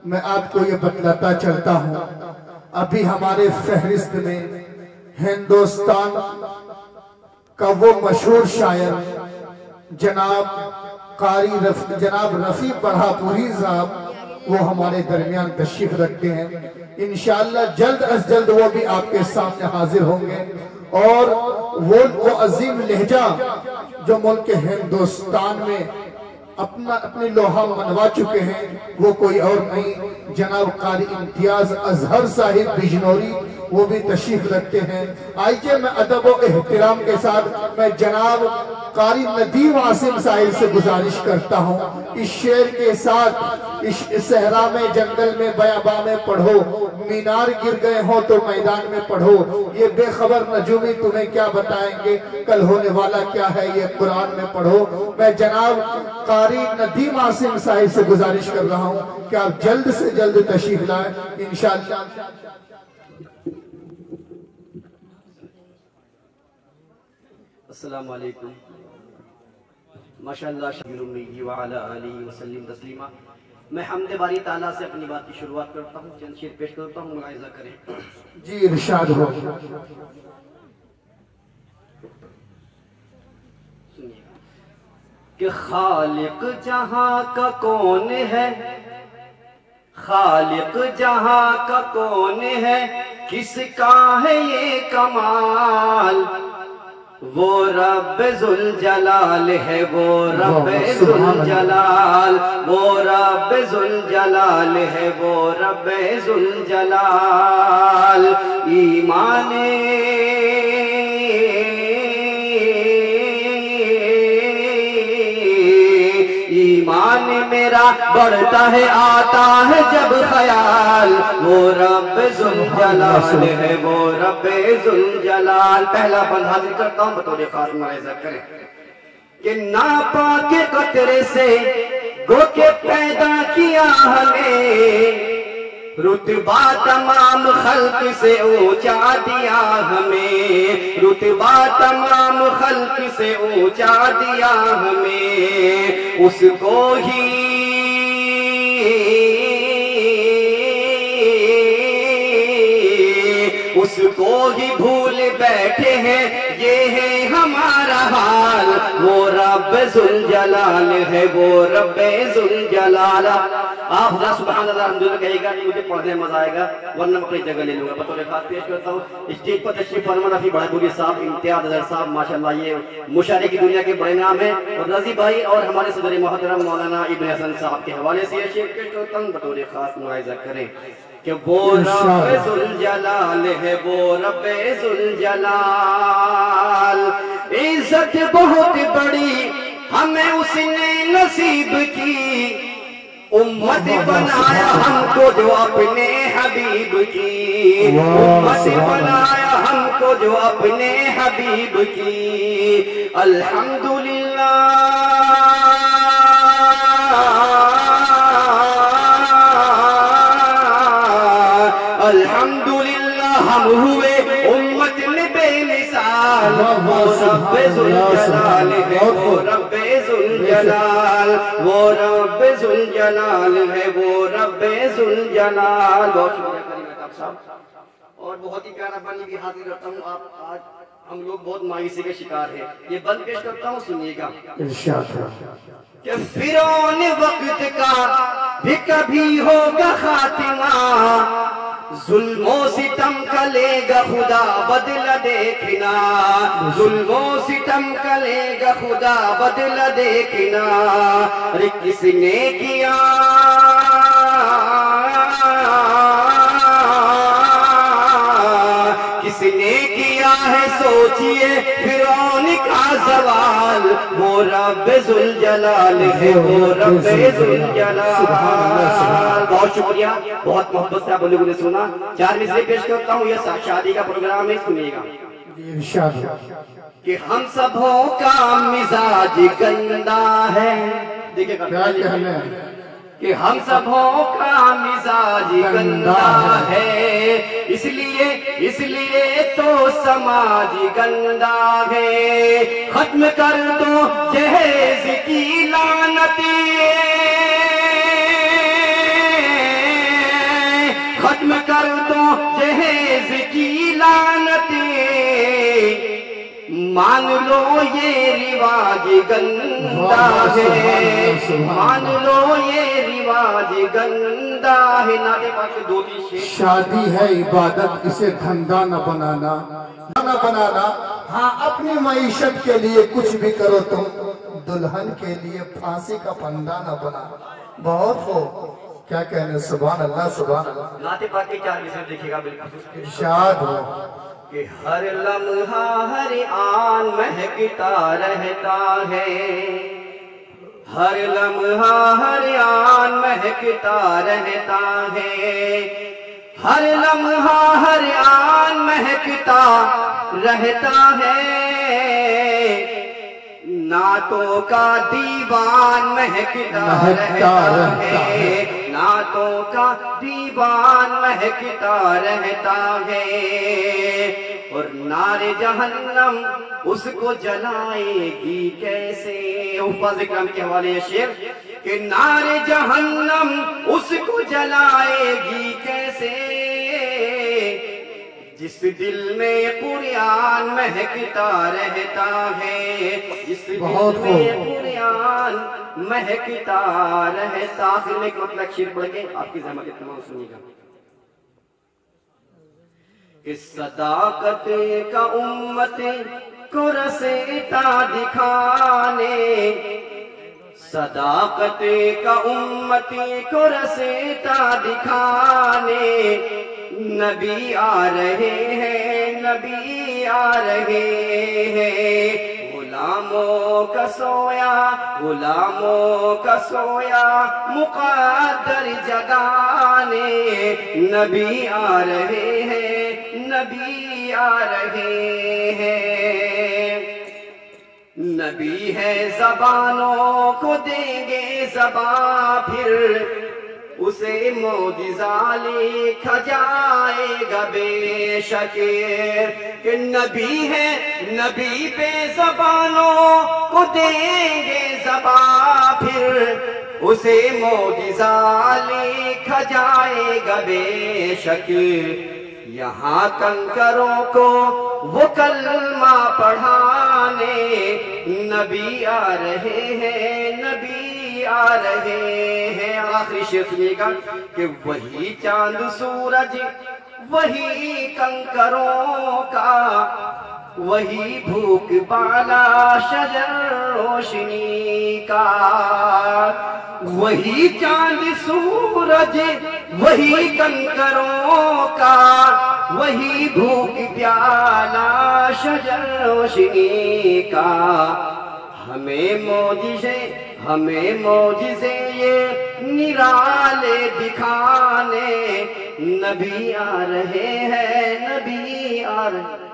میں آپ کو یہ بتلاتا چلتا ہوں، ابھی ہمارے فہرست میں ہندوستان کا وہ مشہور شاعر جناب رفیع پڑھاپوری صاحب وہ ہمارے درمیان تشریف رکھتے ہیں۔ انشاءاللہ جلد از جلد وہ بھی آپ کے سامنے حاضر ہوں گے، اور وہ عظیم لہجہ جو ملک ہندوستان میں اپنی لوہا منوا چکے ہیں، وہ کوئی اور نہیں، جناب قاری امتیاز اظہر صاحب بجنوری وہ بھی تشریف رکھتے ہیں۔ آئیے میں ادب و احترام کے ساتھ میں جناب قاری ندیم عاصم صاحب سے گزارش کرتا ہوں، اس شعر کے ساتھ اس صحرا میں جنگل میں بیاباں میں پڑھو، مینار گر گئے ہوں تو میدان میں پڑھو، یہ بے خبر نجومی تمہیں کیا بتائیں گے، کل ہونے والا کیا ہے یہ قرآن میں پڑھو۔ میں جناب قاری ندیم عاصم صاحب سے گزارش کر رہا ہوں کہ آپ جلد سے جلد تشریف لائیں انشاءاللہ۔ السلام علیکم، ماشاءاللہ شبیر امیدی وعلا علیہ وسلم تسلیمہ۔ میں حمد باری تعالیٰ سے اپنی بات کی شروعات کرتا ہوں، چند شعر پیش کرتا ہوں، ملاحظہ کریں۔ جی ارشاد ہو۔ کہ خالق جہاں کا کون ہے، خالق جہاں کا کون ہے، کس کا ہے یہ کمال، وہ رب ذوالجلال ہے، وہ رب ذوالجلال، وہ رب ذوالجلال ہے، وہ رب ذوالجلال۔ ایمان میرا بڑھتا ہے آتا ہے جب خیال، وہ رب ذوالجلال ہے، وہ رب ذوالجلال۔ پہلا بند حاضر کرتا ہوں بطور خاص ملاحظہ کریں کہ ناپاک قطرے سے گو کے پیدا کیا ہمیں، رتبہ تمام خلق سے اونچا دیا ہمیں، رتبہ تمام خلق سے اونچا دیا ہمیں، اس کو ہی بھول بیٹھے ہیں، یہ ہے ہمارا حال، وہ رب ذوالجلال ہے، وہ رب ذوالجلال۔ آپ سبحان اللہ الحمدللہ کہے گا کہ مجھے پڑھنے میں مزہ آئے گا، ورنہ میں اپنی جگہ لے لوں گا۔ بطور خاص پیش کرتا ہوں اسٹیج پر تشریف فرما رفیع پڑھاپوری صاحب، امتیاز اظہر صاحب، ماشاءاللہ یہ مشاعرے کی دنیا کے بڑے نام ہیں، اور رضی بھائی اور ہمارے صدر محترم مولانا ابن حسن صاحب کے حوالے سے یہ شعر پیش کرتا ہوں، بطور خاص ملاحظہ کریں کہ وہ رب ذوالجلال ہے، وہ رب ذوالجلال۔ عزت بہت بڑی ہمیں اس نے نصیب کی، امت بنایا ہم کو جو اپنے حبیب کی، امت بنایا ہم کو جو اپنے حبیب کی۔ الحمدللہ الحمدللہ ہم ہوئے امت میں بے مثال، وہ رب ذوالجلال ہے، وہ رب ذوالجلال، وہ رب ذوالجلال ہے، وہ رب ذوالجلال۔ بہت شکریہ کریم مہتاب صاحب، اور بہت ہی پیارا بانی بھی حاضر کرتا ہوں۔ آپ آج ہم لوگ بہت مایوسی کے شکار ہیں، یہ بند پیش کرتا ہوں، سنیے گا کہ فرعون وقت کا بھی کبھی ہوگا خاتمہ، ظلم و ستم کا لے گا خدا بدلہ دیکھنا، ظلم و ستم کا لے گا خدا بدلہ دیکھنا، ارے کس نے کیا کس نے کیا ہے سوچئے فرعون کا زوال، وہ رب ذوالجلال ہے، وہ رب ذوالجلال۔ بہت شکریہ، بہت محبت سے آپ لوگوں نے سنا۔ چار مصرے پیش کرتا ہوں، یہ شادی کا پروگرام ہے، سنیے گا کہ ہم سبوں کا مزاج گندا ہے، دیکھیں گا کہ ہم سبوں کا مزاج گندا ہے، اس لیے تو سماج گندا ہے، ختم کر دو جہیز کی لعنتی، مان لو یہ رواج گندا ہے، مان لو یہ رواج گندا ہے۔ نعرے پاک کے دو تین شعر۔ شادی ہے عبادت، اسے دھندا نہ بنانا، نہ بنانا۔ ہاں اپنی معیشت کے لیے کچھ بھی کرو تم، دلہن کے لیے پھانسی کا پھندا نہ بنانا۔ بہت ہو کیا کہنے، سبحان اللہ سبحان اللہ۔ نعت پاک کی 4 مصرع دیکھے گا بالخصوص ارشاد ہو کہ ہر لمحہ ہر آن مہکتا رہتا ہے، ہر لمحہ ہر آن مہکتا رہتا ہے، ہر لمحہ ہر آن مہکتا رہتا ہے، نعتوں کا دیوان مہکتا رہتا ہے، نعتوں کا دیوان مہکتا رہتا ہے، اور نار جہنم اس کو جلائے گی کیسے۔ حفاظ اکرام کے حوالے یہ شعر کہ نار جہنم اس کو جلائے گی کیسے، جس دل میں قرآن مہکتا رہتا ہے، جس دل میں قرآن مہکتا رہتا۔ آخر میں ایک مطلب شعر پڑھ کے آپ کی زحمت تمام سنیے گا کہ صداقت کا امت کو رسیتا دکھانے، صداقت کا امت کو رسیتا دکھانے، نبی آ رہے ہیں، نبی آ رہے ہیں، غلاموں کا سویا، غلاموں کا سویا مقدر جگانے، نبی آ رہے ہیں، نبی آ رہے ہیں، نبی ہے زبانوں کو دیں گے زباں، پھر اسے معجزہ لکھا جائے گا بے شک، کہ نبی ہے، نبی پہ زبانوں کو دیں گے زباں، پھر اسے معجزہ لکھا جائے گا بے شک، یہاں کنکروں کو وہ کلمہ پڑھانے، نبی آ رہے ہیں، نبی آ رہے ہیں۔ آخری شعر سنیے گا کہ وہی چاند سورج، وہی کنکروں کا، وہی بھوک بالا شجر روشنی کا، وہی چاند سورج وہی کنکروں کا، وہی بھوک پیالا شجر روشنی کا، ہمیں معجزے یہ نرالے دکھانے، نبی آ رہے ہیں، نبی آ رہے ہیں۔